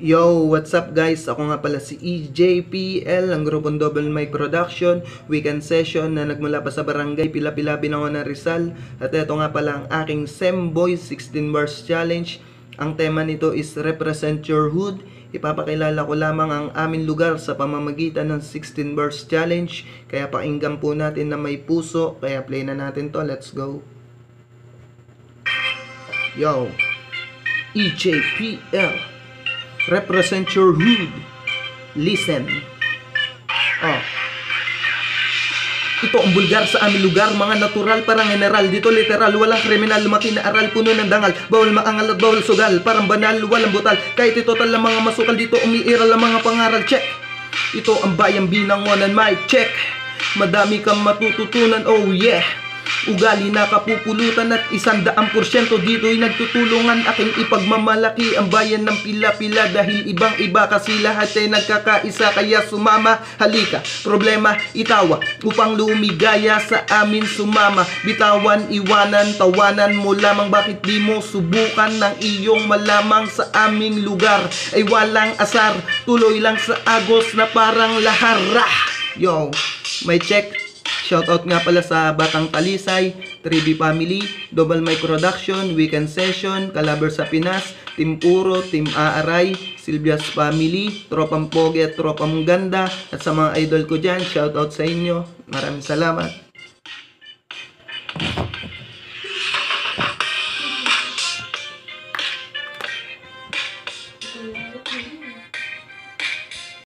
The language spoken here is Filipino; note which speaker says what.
Speaker 1: Yo, what's up guys? Ako nga pala si EJPL, ang grupong Double Mic Production, weekend session na nagmula pa sa barangay Pila-Pila, Binangon ng Rizal. At ito nga pala ang aking Semboys 16 Bars Challenge. Ang tema nito is Represent Your Hood. Ipapakilala ko lamang ang aming lugar sa pamamagitan ng 16 Bars Challenge. Kaya pakinggan po natin na may puso, kaya play na natin to. Let's go. Yo, EJPL, represent your hood. Listen. Ito ang bulgar sa aming lugar, mga natural parang general. Dito literal, walang kriminal, lumaki na aral, puno ng dangal. Bawal maangal at bawal sugal, parang banal, walang butal. Kahit ito tal ang mga masukal, dito umiiral ang mga pangaral. Check. Ito ang bayang Binangonan, mic check. Madami kang matututunan, oh yeah. Ugali na kapupulutan at 100% dito'y nagtutulungan. Aking ipagmamalaki ang bayan ng Pila-Pila dahil ibang-iba kasi lahat ay nagkakaisa. Kaya sumama, halika, problema itawa upang lumigaya sa amin sumama. Bitawan, iwanan, tawanan mo lamang. Bakit di mo subukan ng iyong malamang sa aming lugar ay walang asar, tuloy lang sa agos na parang lahara. Yo, may check. Shoutout nga pala sa Batang Talisay, 3B Family, Double Mic Production, Weekend Session, Calabar sa Pinas, Team Puro, Team Aaray, Silvia's Family, Tropang Pogi at Tropang Ganda, at sa mga idol ko dyan, shoutout sa inyo. Maraming salamat.